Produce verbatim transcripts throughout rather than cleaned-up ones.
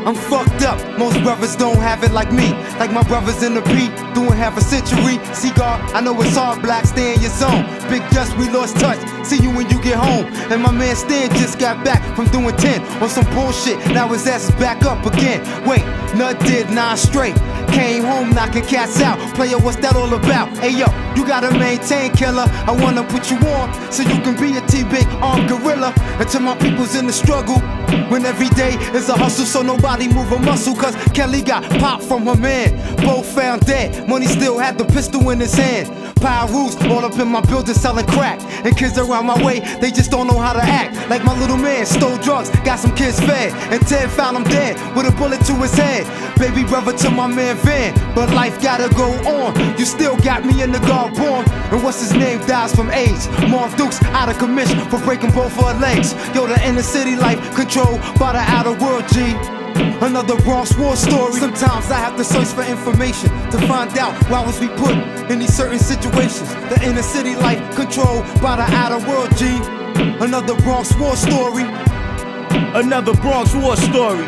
I'm fucked up, most brothers don't have it like me. Like my brothers in the beat, doing half a century. Cigar, I know it's hard, black, stay in your zone. Big Dust, we lost touch, see you when you get home. And my man Stan just got back from doing ten on some bullshit, now his ass is back up again. Wait, Nut did nine straight, came home knocking cats out. Player, what's that all about? Hey yo, you gotta maintain, killer. I wanna put you on, so you can be a T-big armed gorilla. Until my people's in the struggle, when every day is a hustle, so nobody move a muscle. Cause Kelly got popped from her man, both found dead. Money still had the pistol in his hand. Pyrus all up in my building selling crack. And kids around my way, they just don't know how to act. Like my little man stole drugs, got some kids fed, and Ted found him dead with a bullet to his head. Baby brother to my man Van, but life gotta go on. You still got me in the guard born. And what's his name dies from AIDS. Marv Dukes out of commission for breaking both her legs. Yo, the inner city life controlled by the outer world, G. Another Bronx war story. Sometimes I have to search for information to find out why was we put in these certain situations. The inner city life controlled by the outer world, G. Another Bronx war story. Another Bronx war story.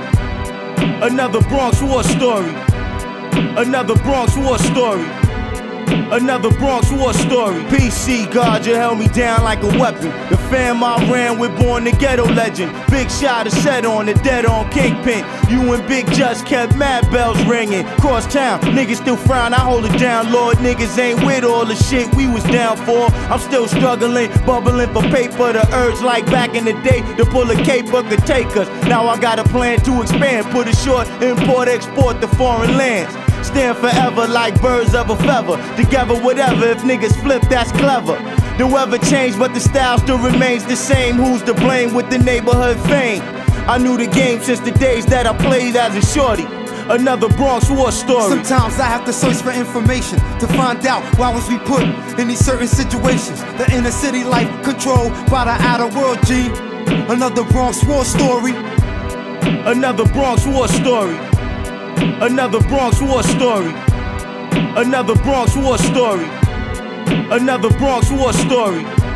Another Bronx war story. Another Bronx war story. Another Bronx war story. P C God, you held me down like a weapon. The fam I ran with, born the ghetto legend. Big shot of set on the dead on Kingpin. You and Big Just kept mad bells ringing. Cross town, niggas still frown, I hold it down. Lord, niggas ain't with all the shit we was down for. I'm still struggling, bubbling for paper. The urge like back in the day to pull a caper could take us. Now I got a plan to expand, put a short import, export to foreign lands. Stand forever like birds of a feather. Together whatever, if niggas flip that's clever. The weather changed but the style still remains the same. Who's to blame with the neighborhood fame? I knew the game since the days that I played as a shorty. Another Bronx war story. Sometimes I have to search for information to find out why was we put in these certain situations. The inner city life controlled by the outer world, G. Another Bronx war story. Another Bronx war story. Another Bronx war story. Another Bronx war story. Another Bronx war story.